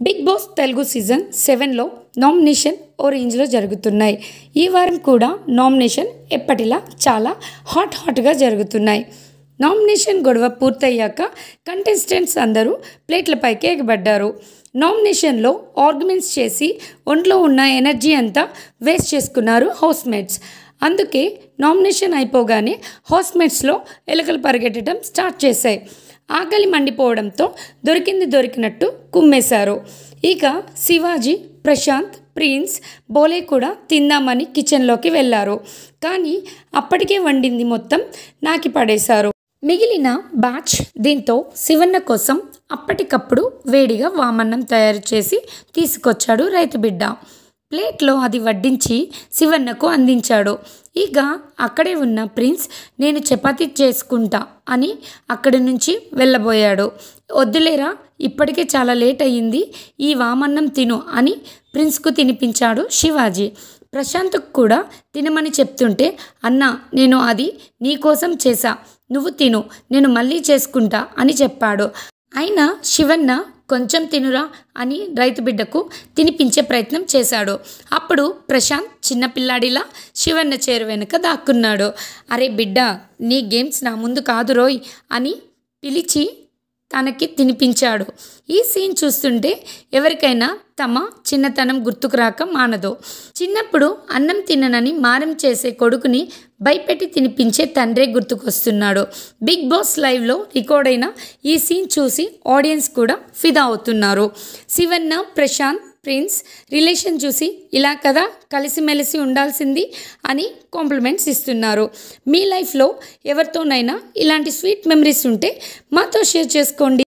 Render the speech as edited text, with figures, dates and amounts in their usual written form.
Big Boss Telugu season 7లో nomination ఓ రేంజ్లో జరుగుతున్నాయి. ఈ వారం కూడా నామినేషన్ ఎప్పటిలా చాలా హాట్గా జరుగుతున్నాయి. నామినేషన్ గొడవ పూర్తయ్యాక కంటెస్టెంట్స్ అందరూ ప్లేట్లపైకి ఎగబడ్డారు. నామినేషన్లో ఆర్గ్యుమెంట్స్ చేసి ఒంట్లో ఉన్న ఎనర్జీ అంతా వేస్ట్ చేసుకున్నారు హౌస్మేట్స్. అందుకే నామినేషన్ అయిపోగానే హౌస్మేట్స్లో ఎలుకలు పరిగెట్టడం స్టార్ట్ చేశాయి. ఆకలి మండిపోవడంతో దొరికింది దొరికినట్టు కుమ్మేశారు. ఇక శివాజీ, ప్రశాంత్, ప్రిన్స్, బోలే కూడా తిందామని కిచెన్లోకి వెళ్ళారు. కానీ అప్పటికే వండింది మొత్తం నాకి పడేశారు. మిగిలిన బ్యాచ్ దీంతో శివన్న కోసం అప్పటికప్పుడు వేడిగా వామన్నం తయారు చేసి తీసుకొచ్చాడు రైతు బిడ్డ. ప్లేట్లో అది వడ్డించి శివన్నకు అందించాడు. ఇక అక్కడే ఉన్న ప్రిన్స్ నేను చపాతీ చేసుకుంటా అని అక్కడి నుంచి వెళ్ళబోయాడు. వద్దులేరా, ఇప్పటికే చాలా లేట్ అయ్యింది, ఈ వామన్నం తిను అని ప్రిన్స్కు తినిపించాడు శివాజీ. ప్రశాంత్కు కూడా తినమని చెప్తుంటే అన్నా నేను అది నీకోసం చేశా, నువ్వు తిను, నేను మళ్ళీ చేసుకుంటా అని చెప్పాడు. అయినా శివన్న కొంచెం తినురా అని రైతు బిడ్డకు తినిపించే ప్రయత్నం చేశాడు. అప్పుడు ప్రశాంత్ చిన్నపిల్లాడిలా శివన్న చేరు వెనుక దాక్కున్నాడు. అరే బిడ్డ, నీ గేమ్స్ నా ముందు కాదు రోయ్ అని పిలిచి తనకి తినిపించాడు. ఈ సీన్ చూస్తుంటే ఎవరికైనా తమ చిన్నతనం గుర్తుకు రాక మానదు. చిన్నప్పుడు అన్నం తిననని మారం చేసే కొడుకుని భయపెట్టి తినిపించే తండ్రే గుర్తుకొస్తున్నాడు. బిగ్ బాస్ లైవ్లో రికార్డ్ అయిన ఈ సీన్ చూసి ఆడియన్స్ కూడా ఫిదా అవుతున్నారు. శివన్న, ప్రశాంత్, ప్రిన్స్ రిలేషన్ చూసి ఇలా కదా కలిసిమెలిసి ఉండాల్సింది అని కాంప్లిమెంట్స్ ఇస్తున్నారు. మీ లైఫ్లో ఎవరితోనైనా ఇలాంటి స్వీట్ మెమరీస్ ఉంటే మాతో షేర్ చేసుకోండి.